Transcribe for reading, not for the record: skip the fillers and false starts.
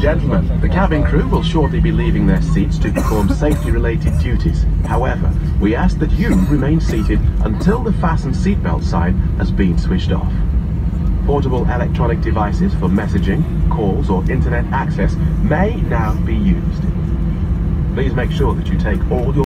gentlemen, the cabin crew will shortly be leaving their seats to perform safety-related duties. However, we ask that you remain seated until the fasten seatbelt sign has been switched off. Portable electronic devices for messaging, calls or internet access may now be used. Please make sure that you take all your